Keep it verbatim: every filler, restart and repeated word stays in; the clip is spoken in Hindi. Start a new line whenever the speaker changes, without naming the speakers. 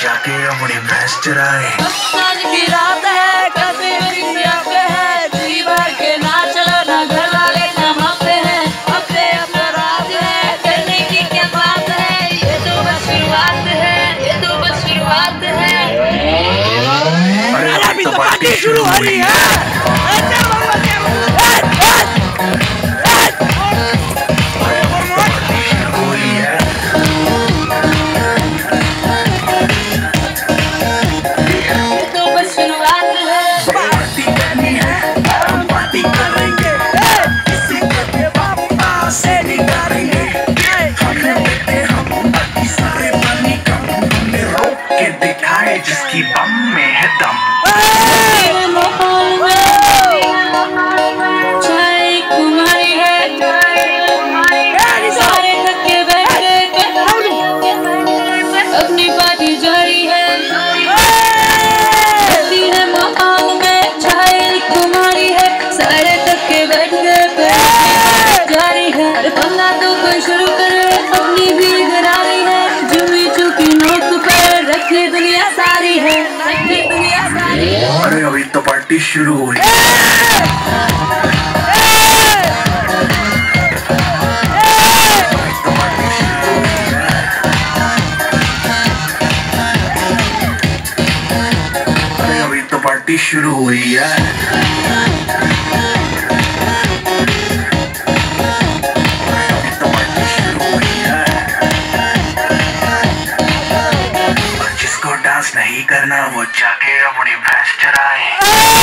जाके अपनी भैंस चराए।
आज की रात है कभी भी आते हैं, जी भर के ना चलो ना घर वाले कमाते हैं, अपने अपराध है करने की क्या बात है, ये तो बस शुरुआत है, ये तो बस शुरुआत है।
अरे अभी तो पार्टी शुरू हो रही है। जिसकी बम में है दम,
चाय कुमारी है, सारे थके बैठे अपनी पार्टी जारी है, माहौल में चाय कुमारी है, सारे थके बैठ गए जारी है, पंगा तो कोई शुरू करे अपनी भी घरारी है, जुमी चुकी नोक पर रखी दुनिया सारी है, रखी दुनिया सारी है।
अरे अभी तो पार्टी शुरू हुई। अरे अभी तो पार्टी शुरू हुई है। नहीं करना वो जाके अपनी भैंस चराए।